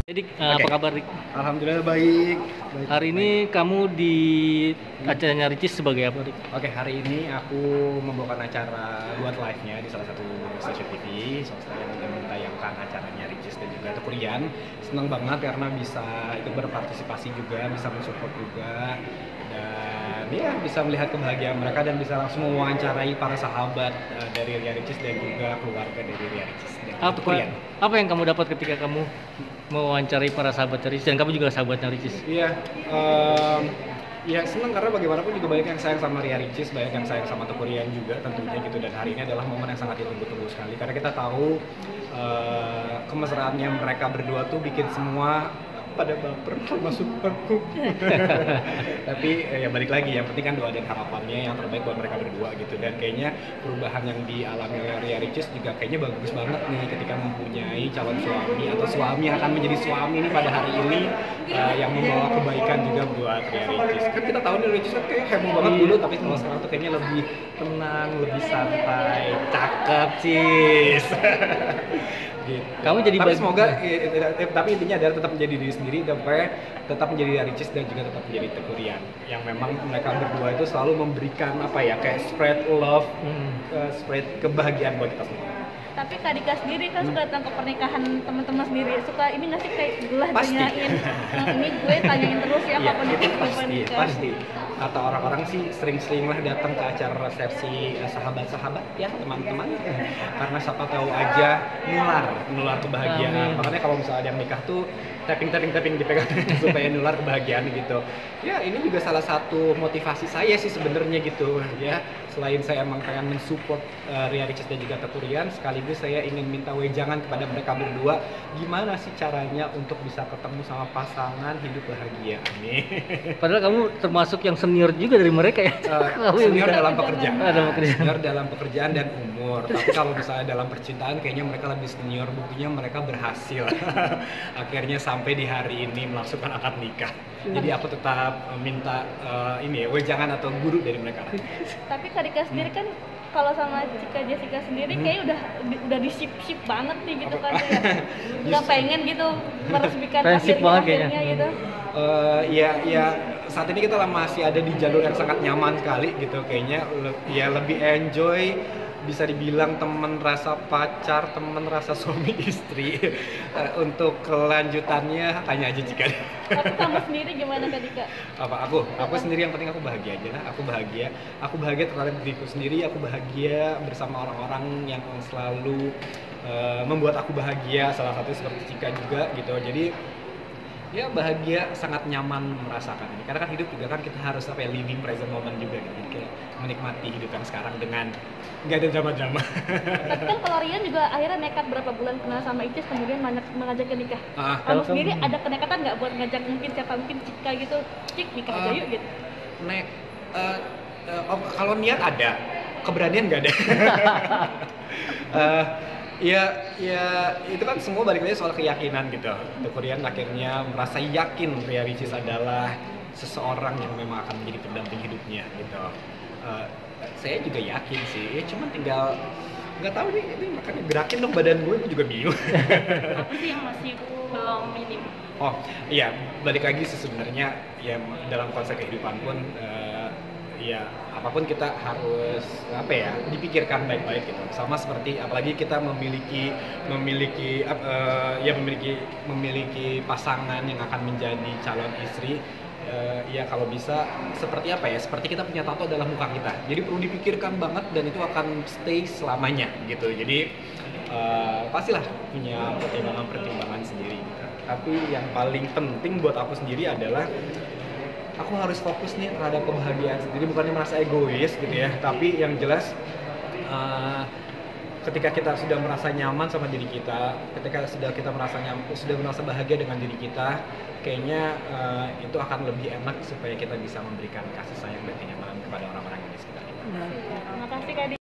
Jadi apa kabar, Rik? Alhamdulillah baik. Hari ini kamu di acaranya Ricis sebagai apa, Rik? Oke, hari ini aku membawakan acara buat live-nya di salah satu stasiun TV swasta yang mentayangkan acaranya Ricis dan juga Tekurian. Senang banget karena bisa ikut berpartisipasi juga, bisa mensupport juga, dan ya bisa melihat kebahagiaan mereka dan bisa langsung mewawancarai para sahabat dari Ria Ricis dan juga keluarga dari Ria Ricis dan Tekurian. Apa yang kamu dapat ketika kamu mewawancarai para sahabat Ricis dan kamu juga sahabatnya Ricis? Iya, ya senang karena bagaimanapun juga banyak yang sayang sama Ria Ricis, banyak yang sayang sama Tekurian juga tentunya gitu. Dan hari ini adalah momen yang sangat ditunggu-tunggu sekali karena kita tahu kemesraannya mereka berdua tuh bikin semua pada baper termasuk aku. Tapi ya balik lagi, yang penting kan doa dan harapannya yang terbaik buat mereka berdua gitu. Dan kayaknya perubahan yang dialami oleh Ria Ricis juga kayaknya bagus banget nih ketika mempunyai calon suami atau suami yang akan menjadi suami nih pada hari ini, yang membawa kebaikan juga buat Ria Ricis. Kan kita tahu nih Ricis kan kayak heboh banget dulu, tapi kalau sekarang tuh kayaknya lebih tenang, lebih santai, cakep cis. Gitu. Kamu jadi tapi semoga tapi intinya adalah tetap menjadi diri sendiri dan tetap menjadi Ricis dan juga tetap menjadi Tekurian yang memang mereka berdua itu selalu memberikan apa ya, kayak spread love, spread kebahagiaan buat kita semua. Tapi Kak Dika sendiri kan suka datang ke pernikahan teman-teman sendiri, suka ini nggak sih kayak gelah tanyain, ini gue tanyain terus ya kapan itu pasti. Kata orang-orang sih sering-sering lah datang ke acara resepsi sahabat-sahabat ya teman-teman, karena siapa tahu aja nular kebahagiaan. Makanya kalau misalnya ada yang nikah tuh tapping dipegang supaya nular kebahagiaan gitu. Ya ini juga salah satu motivasi saya sih sebenarnya gitu ya. Selain saya emang pengen mensupport Ria Ricis dan juga Tekurian, sekaligus saya ingin minta wejangan kepada mereka berdua, gimana sih caranya untuk bisa ketemu sama pasangan hidup bahagia nih. Padahal kamu termasuk yang senior juga dari mereka ya. Senior dalam pekerjaan dan umur. Tapi kalau misalnya dalam percintaan kayaknya mereka lebih senior, buktinya mereka berhasil akhirnya sampai di hari ini melangsungkan akad nikah. Jadi aku tetap minta wejangan atau guru dari mereka. Tapi Kak Dika sendiri kan kalau sama Cika Jessica sendiri kayak udah di ship banget nih gitu kan ya. Nggak pengen gitu meresmikan akhirnya gitu. Ya saat ini kita masih ada di jalur yang sangat nyaman sekali gitu, kayaknya ya lebih enjoy, bisa dibilang temen rasa pacar, temen rasa suami istri. Untuk kelanjutannya hanya aja Cika. Tapi kamu sendiri gimana Kak Dika? Aku sendiri yang penting aku bahagia aja lah. Aku bahagia terhadap diriku sendiri, aku bahagia bersama orang-orang yang selalu membuat aku bahagia, salah satu seperti Cika juga gitu. Jadi ya bahagia, sangat nyaman merasakan ini karena kan hidup juga kan kita harus living present moment juga gitu. Jadi kayak menikmati hidup yang sekarang dengan nggak ada drama-drama. Tapi kan kalau Rian juga akhirnya nekat berapa bulan kenal sama Icis kemudian mengajak ke nikah. Kamu sendiri ada kenekatan nggak buat ngajak mungkin Cika gitu, Cik nikah aja yuk gitu? Kalau niat ada, keberanian nggak ada. Ya itu kan semua balik lagi soal keyakinan gitu. Tekurian akhirnya merasa yakin Ria Ricis adalah seseorang yang memang akan menjadi pendamping hidupnya gitu. Saya juga yakin sih, ya cuman tinggal nggak tahu nih, ini makanya gerakin dong badan gue juga bingung. Apa sih yang masih belum minim? Oh iya, balik lagi sih sebenarnya ya dalam konsep kehidupan pun ya apapun kita harus dipikirkan baik-baik gitu. Sama seperti apalagi kita memiliki pasangan yang akan menjadi calon istri. Ya kalau bisa seperti seperti kita punya tato dalam muka kita, jadi perlu dipikirkan banget dan itu akan stay selamanya gitu. Jadi pastilah punya pertimbangan sendiri gitu. Tapi yang paling penting buat aku sendiri adalah aku harus fokus nih terhadap kebahagiaan sendiri, bukannya merasa egois gitu ya, tapi yang jelas ketika kita sudah merasa nyaman sama diri kita, ketika sudah merasa bahagia dengan diri kita, kayaknya itu akan lebih enak supaya kita bisa memberikan kasih sayang dan kenyamanan kepada orang-orang yang di sekitar kita. Terima kasih Kak Dika.